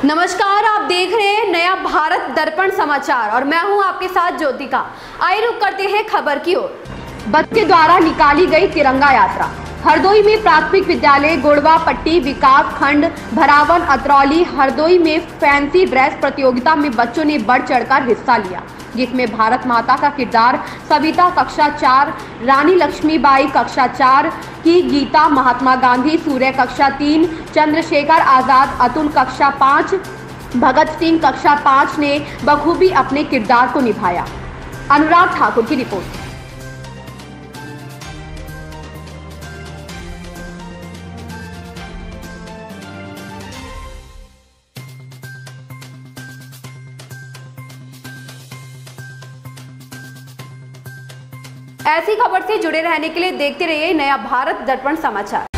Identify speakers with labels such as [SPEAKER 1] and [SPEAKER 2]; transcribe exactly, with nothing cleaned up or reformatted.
[SPEAKER 1] नमस्कार, आप देख रहे हैं नया भारत दर्पण समाचार और मैं हूं आपके साथ ज्योतिका। आइए रुक करते हैं खबर की ओर। बच्चे के द्वारा निकाली गई तिरंगा यात्रा। हरदोई में प्राथमिक विद्यालय गोड़वा पट्टी विकास खंड भरावन अतरौली हरदोई में फैंसी ड्रेस प्रतियोगिता में बच्चों ने बढ़ चढ़कर हिस्सा लिया, जिसमें भारत माता का किरदार सविता कक्षा चार, रानी लक्ष्मीबाई कक्षा चार की गीता, महात्मा गांधी सूर्य कक्षा तीन, चंद्रशेखर आजाद अतुल कक्षा पाँच, भगत सिंह कक्षा पाँच ने बखूबी अपने किरदार को निभाया। अनुराग ठाकुर की रिपोर्ट। ऐसी खबर से जुड़े रहने के लिए देखते रहिए नया भारत दर्पण समाचार।